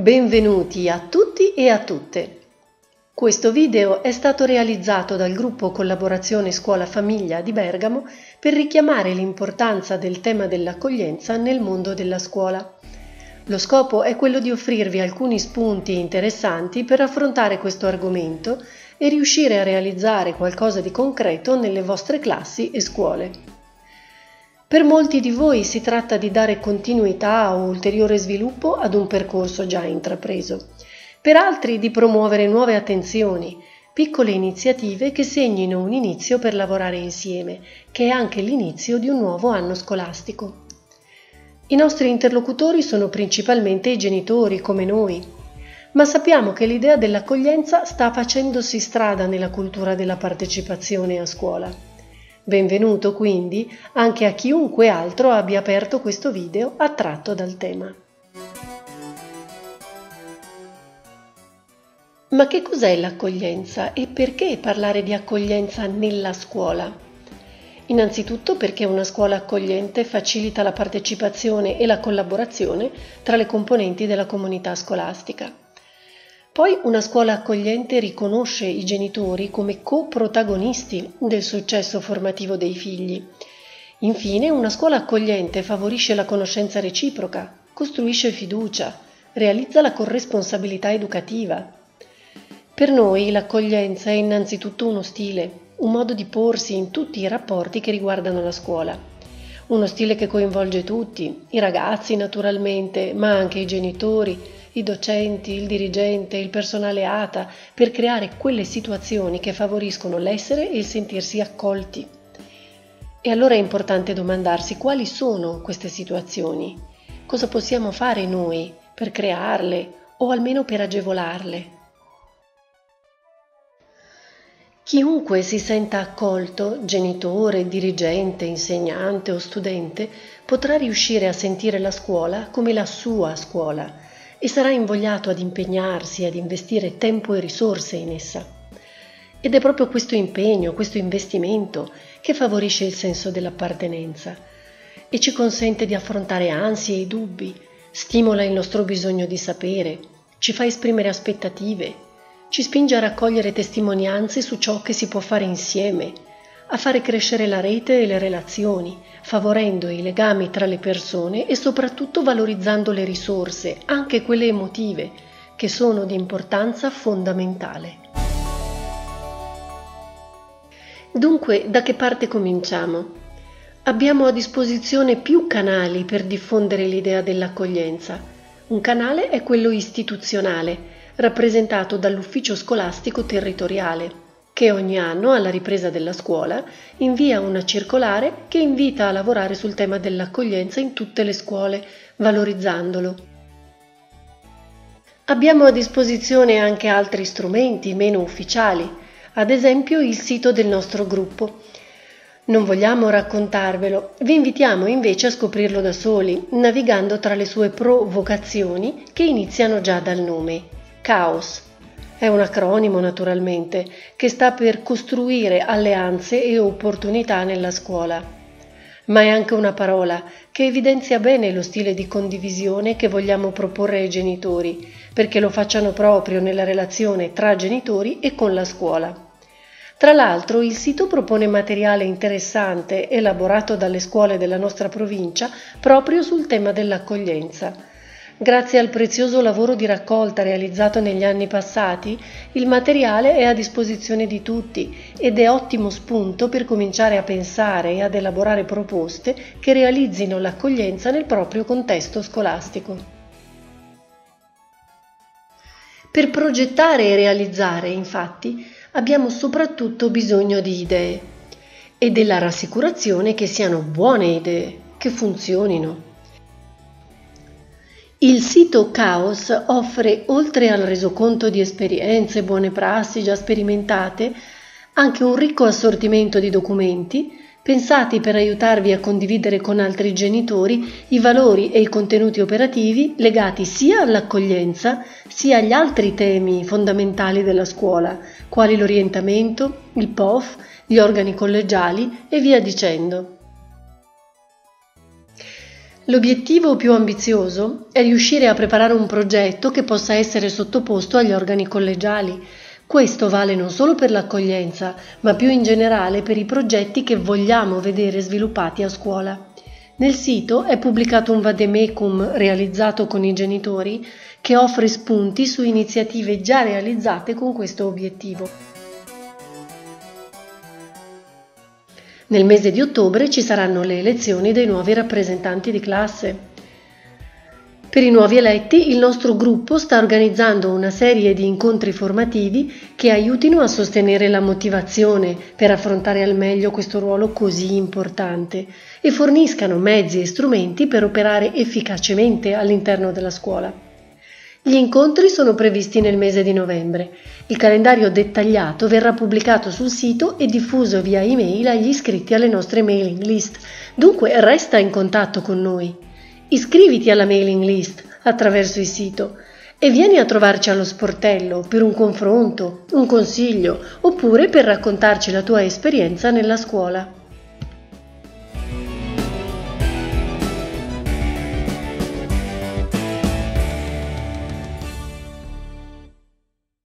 Benvenuti a tutti e a tutte. Questo video è stato realizzato dal gruppo Collaborazione Scuola Famiglia di Bergamo per richiamare l'importanza del tema dell'accoglienza nel mondo della scuola. Lo scopo è quello di offrirvi alcuni spunti interessanti per affrontare questo argomento e riuscire a realizzare qualcosa di concreto nelle vostre classi e scuole. Per molti di voi si tratta di dare continuità o ulteriore sviluppo ad un percorso già intrapreso. Per altri di promuovere nuove attenzioni, piccole iniziative che segnino un inizio per lavorare insieme, che è anche l'inizio di un nuovo anno scolastico. I nostri interlocutori sono principalmente i genitori, come noi, ma sappiamo che l'idea dell'accoglienza sta facendosi strada nella cultura della partecipazione a scuola. Benvenuto quindi anche a chiunque altro abbia aperto questo video attratto dal tema. Ma che cos'è l'accoglienza e perché parlare di accoglienza nella scuola? Innanzitutto perché una scuola accogliente facilita la partecipazione e la collaborazione tra le componenti della comunità scolastica. Poi una scuola accogliente riconosce i genitori come coprotagonisti del successo formativo dei figli. Infine, una scuola accogliente favorisce la conoscenza reciproca, costruisce fiducia, realizza la corresponsabilità educativa. Per noi l'accoglienza è innanzitutto uno stile, un modo di porsi in tutti i rapporti che riguardano la scuola. Uno stile che coinvolge tutti, i ragazzi naturalmente, ma anche i genitori, i docenti, il dirigente, il personale ATA, per creare quelle situazioni che favoriscono l'essere e il sentirsi accolti. E allora è importante domandarsi quali sono queste situazioni, cosa possiamo fare noi per crearle o almeno per agevolarle. Chiunque si senta accolto, genitore, dirigente, insegnante o studente, potrà riuscire a sentire la scuola come la sua scuola e sarà invogliato ad impegnarsi, ad investire tempo e risorse in essa. Ed è proprio questo impegno, questo investimento che favorisce il senso dell'appartenenza e ci consente di affrontare ansie e dubbi, stimola il nostro bisogno di sapere, ci fa esprimere aspettative, ci spinge a raccogliere testimonianze su ciò che si può fare insieme, a fare crescere la rete e le relazioni, favorendo i legami tra le persone e soprattutto valorizzando le risorse, anche quelle emotive, che sono di importanza fondamentale. Dunque, da che parte cominciamo? Abbiamo a disposizione più canali per diffondere l'idea dell'accoglienza. Un canale è quello istituzionale, rappresentato dall'ufficio scolastico territoriale, che ogni anno, alla ripresa della scuola, invia una circolare che invita a lavorare sul tema dell'accoglienza in tutte le scuole, valorizzandolo. Abbiamo a disposizione anche altri strumenti meno ufficiali, ad esempio il sito del nostro gruppo. Non vogliamo raccontarvelo, vi invitiamo invece a scoprirlo da soli, navigando tra le sue provocazioni che iniziano già dal nome, Caos. È un acronimo naturalmente, che sta per costruire alleanze e opportunità nella scuola. Ma è anche una parola che evidenzia bene lo stile di condivisione che vogliamo proporre ai genitori, perché lo facciano proprio nella relazione tra genitori e con la scuola. Tra l'altro il sito propone materiale interessante elaborato dalle scuole della nostra provincia proprio sul tema dell'accoglienza. Grazie al prezioso lavoro di raccolta realizzato negli anni passati, il materiale è a disposizione di tutti ed è ottimo spunto per cominciare a pensare e ad elaborare proposte che realizzino l'accoglienza nel proprio contesto scolastico. Per progettare e realizzare, infatti, abbiamo soprattutto bisogno di idee e della rassicurazione che siano buone idee, che funzionino. Il sito Caos offre, oltre al resoconto di esperienze e buone prassi già sperimentate, anche un ricco assortimento di documenti pensati per aiutarvi a condividere con altri genitori i valori e i contenuti operativi legati sia all'accoglienza sia agli altri temi fondamentali della scuola, quali l'orientamento, il POF, gli organi collegiali e via dicendo. L'obiettivo più ambizioso è riuscire a preparare un progetto che possa essere sottoposto agli organi collegiali. Questo vale non solo per l'accoglienza, ma più in generale per i progetti che vogliamo vedere sviluppati a scuola. Nel sito è pubblicato un vademecum realizzato con i genitori che offre spunti su iniziative già realizzate con questo obiettivo. Nel mese di ottobre ci saranno le elezioni dei nuovi rappresentanti di classe. Per i nuovi eletti, il nostro gruppo sta organizzando una serie di incontri formativi che aiutino a sostenere la motivazione per affrontare al meglio questo ruolo così importante e forniscano mezzi e strumenti per operare efficacemente all'interno della scuola. Gli incontri sono previsti nel mese di novembre. Il calendario dettagliato verrà pubblicato sul sito e diffuso via email agli iscritti alle nostre mailing list. Dunque resta in contatto con noi. Iscriviti alla mailing list attraverso il sito e vieni a trovarci allo sportello per un confronto, un consiglio oppure per raccontarci la tua esperienza nella scuola.